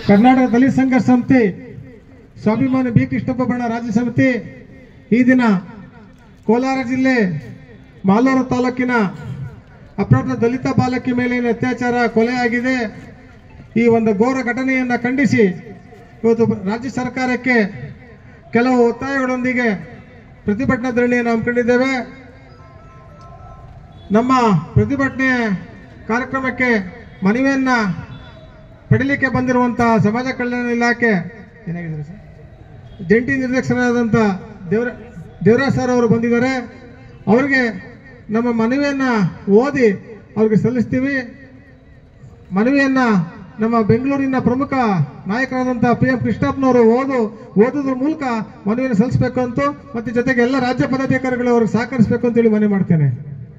ಕರ್ನಾಟಕ ದಲಿತ ಸಂಘರ್ಷ ಸಮಿತಿ ಸ್ವಾಭಿಮಾನಿ ಬಿ ಕೃಷ್ಣಪ್ಪ ಬಣ ರಾಜ್ಯ ಸಮಿತಿ ಈ ದಿನ ಕೋಲಾರ ಜಿಲ್ಲೆ ಮಾಲೂರು ತಾಲೂಕಿನ ಅಪ್ರಾಪ್ತ ದಲಿತ ಬಾಲಕಿ ಮೇಲಿನ ಅತ್ಯಾಚಾರ ಕೊಲೆಯಾಗಿದೆ. ಈ ಒಂದು ಘೋರ ಘಟನೆಯನ್ನು ಖಂಡಿಸಿ ಇವತ್ತು ರಾಜ್ಯ ಸರ್ಕಾರಕ್ಕೆ ಕೆಲವು ಒತ್ತಾಯಗಳೊಂದಿಗೆ ಪ್ರತಿಭಟನಾ ಧರಣಿಯನ್ನು ಹಮ್ಮಿಕೊಂಡಿದ್ದೇವೆ. ನಮ್ಮ ಪ್ರತಿಭಟನೆ ಕಾರ್ಯಕ್ರಮಕ್ಕೆ ಮನವಿಯನ್ನ ಪಡೆಯಲಿಕ್ಕೆ ಬಂದಿರುವಂತಹ ಸಮಾಜ ಕಲ್ಯಾಣ ಇಲಾಖೆ ಏನಾಗಿದೆ ಸರ್ ಜಂಟಿ ನಿರ್ದೇಶಕರಾದಂಥ ದೇವರಾಜ್ ಸರ್ ಅವರು ಬಂದಿದ್ದಾರೆ. ಅವರಿಗೆ ನಮ್ಮ ಮನವಿಯನ್ನ ಓದಿ ಅವ್ರಿಗೆ ಸಲ್ಲಿಸ್ತೀವಿ. ಮನವಿಯನ್ನ ನಮ್ಮ ಬೆಂಗಳೂರಿನ ಪ್ರಮುಖ ನಾಯಕರಾದಂಥ PM ಕೃಷ್ಣಪ್ಪನವರು ಓದೋದ್ರ ಮೂಲಕ ಮನವಿಯನ್ನು ಸಲ್ಲಿಸಬೇಕು ಅಂತ ಮತ್ತೆ ಜೊತೆಗೆ ಎಲ್ಲ ರಾಜ್ಯ ಪದಾಧಿಕಾರಿಗಳು ಅವ್ರಿಗೆ ಸಹಕರಿಸಬೇಕು ಅಂತೇಳಿ ಮನವಿ ಮಾಡ್ತೇನೆ.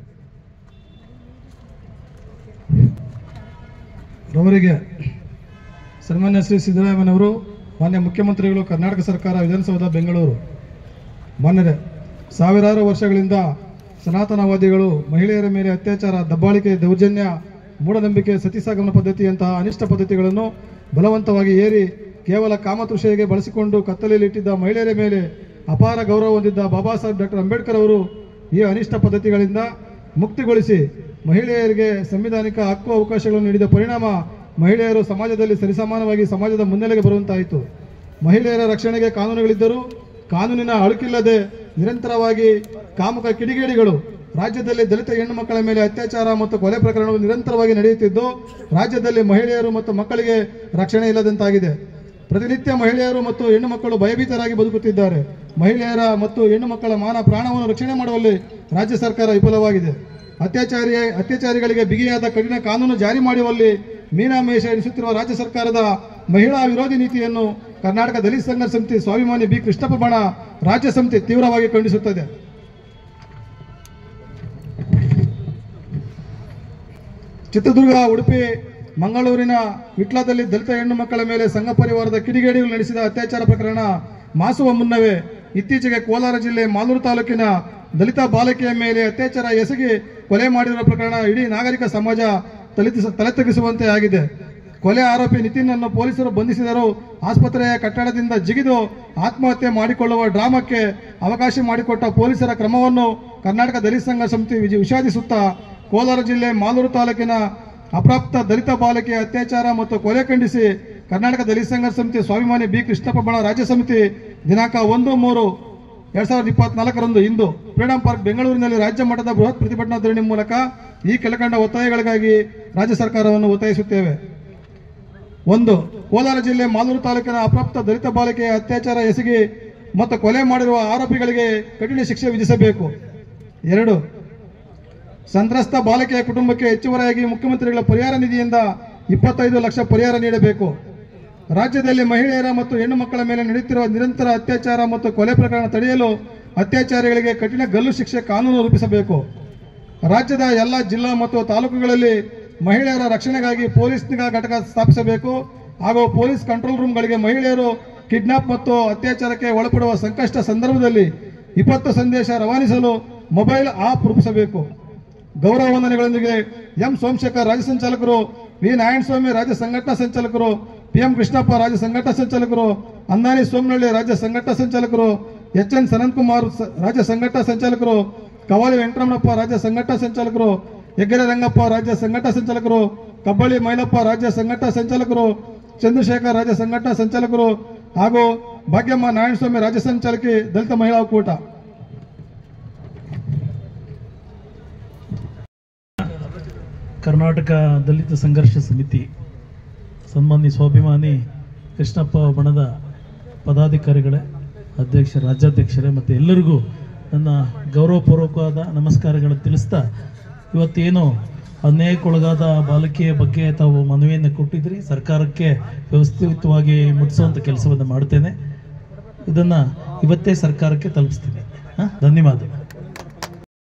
ಅವರಿಗೆ ಸನ್ಮಾನ್ಯ ಶ್ರೀ ಸಿದ್ದರಾಮಯ್ಯನವರು, ಮಾನ್ಯ ಮುಖ್ಯಮಂತ್ರಿಗಳು, ಕರ್ನಾಟಕ ಸರ್ಕಾರ, ವಿಧಾನಸೌಧ ಬೆಂಗಳೂರು. ಮಾನ್ಯರೇ, ಸಾವಿರಾರು ವರ್ಷಗಳಿಂದ ಸನಾತನವಾದಿಗಳು ಮಹಿಳೆಯರ ಮೇಲೆ ಅತ್ಯಾಚಾರ, ದಬ್ಬಾಳಿಕೆ, ದೌರ್ಜನ್ಯ, ಮೂಢನಂಬಿಕೆ, ಸತಿಸಾಗಮನ ಪದ್ಧತಿಯಂತಹ ಅನಿಷ್ಟ ಪದ್ಧತಿಗಳನ್ನು ಬಲವಂತವಾಗಿ ಏರಿ ಕೇವಲ ಕಾಮತೃಷೆಗೆ ಬಳಸಿಕೊಂಡು ಕತ್ತಲೆಯಲ್ಲಿಟ್ಟಿದ್ದ ಮಹಿಳೆಯರ ಮೇಲೆ ಅಪಾರ ಗೌರವ ಹೊಂದಿದ್ದ ಬಾಬಾ ಸಾಹೇಬ್ ಡಾಕ್ಟರ್ ಅಂಬೇಡ್ಕರ್ ಅವರು ಈ ಅನಿಷ್ಟ ಪದ್ಧತಿಗಳಿಂದ ಮುಕ್ತಿಗೊಳಿಸಿ ಮಹಿಳೆಯರಿಗೆ ಸಂವಿಧಾನಿಕ ಹಕ್ಕು ಅವಕಾಶಗಳನ್ನು ನೀಡಿದ ಪರಿಣಾಮ ಮಹಿಳೆಯರು ಸಮಾಜದಲ್ಲಿ ಸರಿಸಮಾನವಾಗಿ ಸಮಾಜದ ಮುನ್ನೆಲೆಗೆ ಬರುವಂತಾಯಿತು. ಮಹಿಳೆಯರ ರಕ್ಷಣೆಗೆ ಕಾನೂನುಗಳಿದ್ದರೂ ಕಾನೂನಿನ ಅಳುಕಿಲ್ಲದೆ ನಿರಂತರವಾಗಿ ಕಾಮುಕ ಕಿಡಿಗೇಡಿಗಳು ರಾಜ್ಯದಲ್ಲಿ ದಲಿತ ಹೆಣ್ಣು ಮಕ್ಕಳ ಮೇಲೆ ಅತ್ಯಾಚಾರ ಮತ್ತು ಕೊಲೆ ಪ್ರಕರಣಗಳು ನಿರಂತರವಾಗಿ ನಡೆಯುತ್ತಿದ್ದು ರಾಜ್ಯದಲ್ಲಿ ಮಹಿಳೆಯರು ಮತ್ತು ಮಕ್ಕಳಿಗೆ ರಕ್ಷಣೆ ಇಲ್ಲದಂತಾಗಿದೆ. ಪ್ರತಿನಿತ್ಯ ಮಹಿಳೆಯರು ಮತ್ತು ಹೆಣ್ಣು ಮಕ್ಕಳು ಭಯಭೀತರಾಗಿ ಬದುಕುತ್ತಿದ್ದಾರೆ. ಮಹಿಳೆಯರ ಮತ್ತು ಹೆಣ್ಣು ಮಕ್ಕಳ ಮಾನ ಪ್ರಾಣವನ್ನು ರಕ್ಷಣೆ ಮಾಡುವಲ್ಲಿ ರಾಜ್ಯ ಸರ್ಕಾರ ವಿಫಲವಾಗಿದೆ. ಅತ್ಯಾಚಾರಿಗಳಿಗೆ ಬಿಗಿಯಾದ ಕಠಿಣ ಕಾನೂನು ಜಾರಿ ಮಾಡುವಲ್ಲಿ ಮೀನಾಮೇಷ ಎನಿಸುತ್ತಿರುವ ರಾಜ್ಯ ಸರ್ಕಾರದ ಮಹಿಳಾ ವಿರೋಧಿ ನೀತಿಯನ್ನು ಕರ್ನಾಟಕ ದಲಿತ ಸಂಘರ್ಷ ಸಮಿತಿ ಸ್ವಾಭಿಮಾನಿ ಬಿ ಕೃಷ್ಣಪ್ಪ ಬಣ ರಾಜ್ಯ ಸಮಿತಿ ತೀವ್ರವಾಗಿ ಖಂಡಿಸುತ್ತದೆ. ಚಿತ್ರದುರ್ಗ, ಉಡುಪಿ, ಮಂಗಳೂರಿನ ವಿಟ್ಲದಲ್ಲಿ ದಲಿತ ಹೆಣ್ಣು ಮಕ್ಕಳ ಮೇಲೆ ಸಂಘ ಪರಿವಾರದ ಕಿಡಿಗೇಡಿಗಳು ನಡೆಸಿದ ಅತ್ಯಾಚಾರ ಪ್ರಕರಣ ಮಾಸುವ ಮುನ್ನವೇ ಇತ್ತೀಚೆಗೆ ಕೋಲಾರ ಜಿಲ್ಲೆ ಮಾಲೂರು ತಾಲೂಕಿನ ದಲಿತ ಬಾಲಕಿಯ ಮೇಲೆ ಅತ್ಯಾಚಾರ ಎಸಗಿ ಕೊಲೆ ಮಾಡಿರುವ ಪ್ರಕರಣ ಇಡೀ ನಾಗರಿಕ ಸಮಾಜ ತಲೆತಗ್ಗಿಸುವಂತೆ ಆಗಿದೆ. ಕೊಲೆ ಆರೋಪಿ ನಿತಿನ್ ಅನ್ನು ಪೊಲೀಸರು ಬಂಧಿಸಿದರು. ಆಸ್ಪತ್ರೆಯ ಕಟ್ಟಡದಿಂದ ಜಿಗಿದು ಆತ್ಮಹತ್ಯೆ ಮಾಡಿಕೊಳ್ಳುವ ಡ್ರಾಮಕ್ಕೆ ಅವಕಾಶ ಮಾಡಿಕೊಟ್ಟ ಪೊಲೀಸರ ಕ್ರಮವನ್ನು ಕರ್ನಾಟಕ ದಲಿತ ಸಂಘರ್ಷ ಸಮಿತಿ ವಿಷಾದಿಸುತ್ತಾ ಕೋಲಾರ ಜಿಲ್ಲೆ ಮಾಲೂರು ತಾಲೂಕಿನ ಅಪ್ರಾಪ್ತ ದಲಿತ ಬಾಲಕಿಯ ಅತ್ಯಾಚಾರ ಮತ್ತು ಕೊಲೆ ಖಂಡಿಸಿ ಕರ್ನಾಟಕ ದಲಿತ ಸಂಘರ್ಷ ಸಮಿತಿ ಸ್ವಾಭಿಮಾನಿ ಬಿ ಕೃಷ್ಣಪ್ಪ ಬಣ ರಾಜ್ಯ ಸಮಿತಿ ದಿನಾಂಕ 1-3-2024 ಇಂದು ಫ್ರೀಡಂ ಪಾರ್ಕ್ ಬೆಂಗಳೂರಿನಲ್ಲಿ ರಾಜ್ಯ ಮಟ್ಟದ ಬೃಹತ್ ಪ್ರತಿಭಟನಾ ಧರಣಿ ಮೂಲಕ ಈ ಕೆಳಕಂಡ ಒತ್ತಾಯಗಳಿಗಾಗಿ ರಾಜ್ಯ ಸರ್ಕಾರವನ್ನು ಒತ್ತಾಯಿಸುತ್ತೇವೆ. 1. ಕೋಲಾರ ಜಿಲ್ಲೆ ಮಾಲೂರು ತಾಲೂಕಿನ ಅಪ್ರಾಪ್ತ ದಲಿತ ಬಾಲಕಿಯ ಅತ್ಯಾಚಾರ ಎಸಗಿ ಮತ್ತು ಕೊಲೆ ಮಾಡಿರುವ ಆರೋಪಿಗಳಿಗೆ ಕಠಿಣ ಶಿಕ್ಷೆ ವಿಧಿಸಬೇಕು. 2. ಸಂತ್ರಸ್ತ ಬಾಲಕಿಯ ಕುಟುಂಬಕ್ಕೆ ಹೆಚ್ಚುವರಿಯಾಗಿ ಮುಖ್ಯಮಂತ್ರಿಗಳ ಪರಿಹಾರ ನಿಧಿಯಿಂದ 25 ಲಕ್ಷ ಪರಿಹಾರ ನೀಡಬೇಕು. ರಾಜ್ಯದಲ್ಲಿ ಮಹಿಳೆಯರ ಮತ್ತು ಹೆಣ್ಣು ಮಕ್ಕಳ ಮೇಲೆ ನಡೆಯುತ್ತಿರುವ ನಿರಂತರ ಅತ್ಯಾಚಾರ ಮತ್ತು ಕೊಲೆ ಪ್ರಕರಣ ತಡೆಯಲು ಅತ್ಯಾಚಾರಿಗಳಿಗೆ ಕಠಿಣ ಗಲ್ಲು ಶಿಕ್ಷೆ ಕಾನೂನು ರೂಪಿಸಬೇಕು. ರಾಜ್ಯದ ಎಲ್ಲ ಜಿಲ್ಲಾ ಮತ್ತು ತಾಲೂಕುಗಳಲ್ಲಿ ಮಹಿಳೆಯರ ರಕ್ಷಣೆಗಾಗಿ ಪೊಲೀಸ್ ನಿಗಾ ಘಟಕ ಸ್ಥಾಪಿಸಬೇಕು ಹಾಗೂ ಪೊಲೀಸ್ ಕಂಟ್ರೋಲ್ ರೂಮ್ಗಳಿಗೆ ಮಹಿಳೆಯರು ಕಿಡ್ನಾಪ್ ಮತ್ತು ಅತ್ಯಾಚಾರಕ್ಕೆ ಒಳಪಡುವ ಸಂಕಷ್ಟ ಸಂದರ್ಭದಲ್ಲಿ 20 ಸಂದೇಶ ರವಾನಿಸಲು ಮೊಬೈಲ್ ಆಪ್ ರೂಪಿಸಬೇಕು. ಗೌರವ ವಂದನೆಗಳೊಂದಿಗೆ ಎಂ ಸೋಮಶೇಖರ್ ರಾಜ್ಯ ಸಂಚಾಲಕರು, ವಿ ನಾರಾಯಣಸ್ವಾಮಿ ರಾಜ್ಯ ಸಂಘಟನಾ ಸಂಚಾಲಕರು, PM ಕೃಷ್ಣಪ್ಪ ರಾಜ್ಯ ಸಂಘಟನಾ ಸಂಚಾಲಕರು, ಅಂದಾನಿ ಸೋಮನಹಳ್ಳಿ ರಾಜ್ಯ ಸಂಘಟನಾ ಸಂಚಾಲಕರು, HN ಸನಂತಕುಮಾರ್ ರಾಜ್ಯ ಸಂಘಟನಾ ಸಂಚಾಲಕರು, ಕವಾಲಿ ವೆಂಕಟರಮಣಪ್ಪ ರಾಜ್ಯ ಸಂಘಟನಾ ಸಂಚಾಲಕರು, ಹೆಗ್ಗೆರೆ ರಂಗಪ್ಪ ರಾಜ್ಯ ಸಂಘಟನಾ ಸಂಚಾಲಕರು, ಕಬ್ಬಳ್ಳಿ ಮೈಲಪ್ಪ ರಾಜ್ಯ ಸಂಘಟನಾ ಸಂಚಾಲಕರು, ಚಂದ್ರಶೇಖರ್ ರಾಜ್ಯ ಸಂಘಟನಾ ಸಂಚಾಲಕರು ಹಾಗೂ ಭಾಗ್ಯಮ್ಮ ನಾರಾಯಣಸ್ವಾಮಿ ರಾಜ್ಯ ಸಂಚಾಲಕಿ, ದಲಿತ ಮಹಿಳಾ ಒಕ್ಕೂಟ. ಕರ್ನಾಟಕ ದಲಿತ ಸಂಘರ್ಷ ಸಮಿತಿ ಸನ್ಮಾನ್ಯ ಸ್ವಾಭಿಮಾನಿ ಕೃಷ್ಣಪ್ಪ ಬಣದ ಪದಾಧಿಕಾರಿಗಳೇ, ರಾಜ್ಯಾಧ್ಯಕ್ಷರೇ ಮತ್ತು ಎಲ್ಲರಿಗೂ ನನ್ನ ಗೌರವಪೂರ್ವಕವಾದ ನಮಸ್ಕಾರಗಳನ್ನು ತಿಳಿಸ್ತಾ, ಇವತ್ತೇನು ಅನ್ಯಾಯಕ್ಕೊಳಗಾದ ಬಾಲಕಿಯ ಬಗ್ಗೆ ತಾವು ಮನವಿಯನ್ನು ಕೊಟ್ಟಿದ್ರಿ, ಸರ್ಕಾರಕ್ಕೆ ವ್ಯವಸ್ಥಿತವಾಗಿ ಮುಟ್ಟಿಸುವಂಥ ಕೆಲಸವನ್ನು ಮಾಡ್ತೇನೆ. ಇದನ್ನು ಇವತ್ತೇ ಸರ್ಕಾರಕ್ಕೆ ತಲುಪಿಸ್ತೀನಿ. ಧನ್ಯವಾದ.